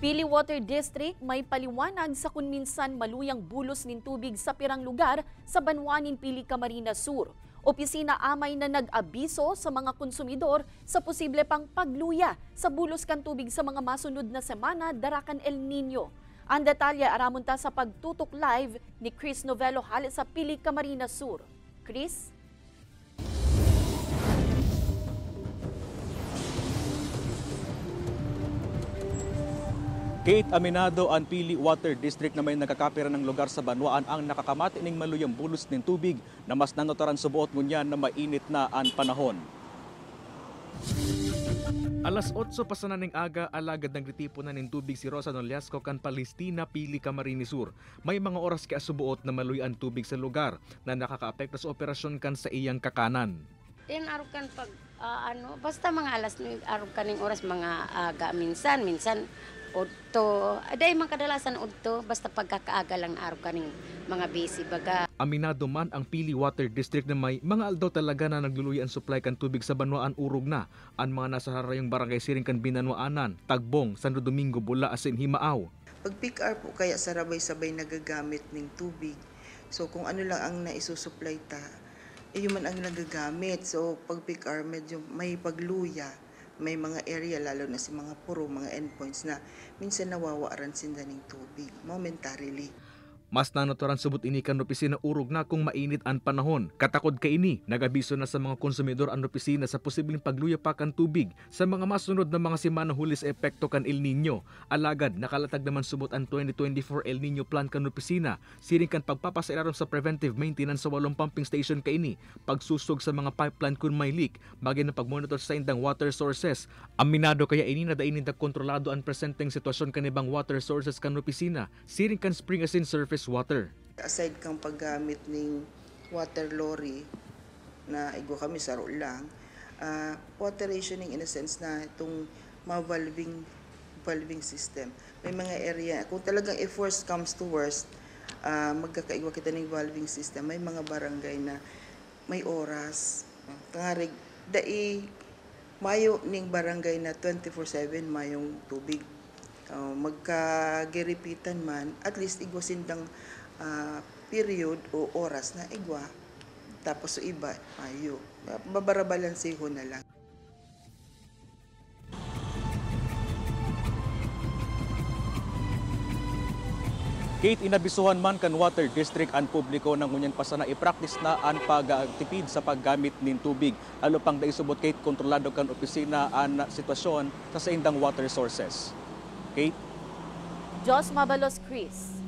Pili Water District may paliwanag sa kung minsan maluyang bulos nin tubig sa pirang lugar sa Banwanin, Pili, Camarines Sur. Opisina amay na nag-abiso sa mga konsumidor sa posible pang pagluya sa bulos kan tubig sa mga masunod na semana darakan El Nino. Ang detalye aramunta sa pagtutok live ni Chris Novello halit sa Pili, Camarines Sur. Chris? Kate, aminado ang Pili Water District na may nagkakapira ng lugar sa Banwaan ang nakakamati ning maluyang bulos ng tubig na mas nanotaran subuot ngunyan na mainit na ang panahon. Alas 8 pa sa naning aga, alagad ng ritipunan ng tubig si Rosa Nolasco kan Palestina, Pili, Camarines Sur. May mga oras kaya subuot na maluy ang tubig sa lugar na nakakaapekto sa operasyon kan sa iyang kakanan. Then araw kan pag basta mga alas 9 araw kaning oras mga aga minsan udto. Aday man kadalasan udto basta pagkakaaga lang araw kaning mga busy baga. Aminado man ang Pili Water District na may mga aldaw talaga na nagluluy ang supply kan tubig sa Banwaan urog na. Ang mga nasa harayong barangay siring kan Binanwaanan, Tagbong, Santo Domingo, Bula, asin Himaaw. Pag peak hour po kaya sarabay-sabay nagagamit ng tubig. So kung ano lang ang naisusupply ta, yun man ang nagagamit. So pag peak hour medyo may pagluya. May mga area, lalo na si mga puro, mga endpoints na minsan nawawaran sinda ng tubig momentarily. Mas nanotoran subot ini kan opisina urog na kung mainit ang panahon. Katakod ka ini, nagabiso na sa mga konsumidor ang opisina sa posibleng pagluya pa kan tubig sa mga masunod na mga semana huli sa epekto kan El Nino. Alagad, nakalatag naman subot ang 2024 El Nino plan kan opisina. Siring kan pagpapasailarom sa preventive maintenance sa 8 pumping station ka ini, pagsusog sa mga pipeline kung may leak, bagay na pagmonitor sa indang water sources. Aminado kaya ini na dainin na kontrolado ang presenteng sitwasyon kanibang water sources kan opisina, siring kan spring asin surface water. Aside kang paggamit ng water lorry na igo kami saro lang, water rationing in a sense na itong valving system. May mga area, kung talagang if worst comes to worst, magkakaigwa kita ng valving system. May mga barangay na may oras. Kangarig, mayo ning barangay na 24/7 mayong tubig. Magkagiripitan man, at least igwa sindang period o oras na igwa. Tapos so iba, ayo. Babarabalanseho na lang. Kate, inabisuhan man kan Water District ang publiko ng ngunyan pa sana i-practice na ang pagtipid sa paggamit ng tubig. Lalo pang daisubot, Kate, kontrolado kan opisina ang sitwasyon sa indang water sources. Kate? Jos Mabalos, Chris.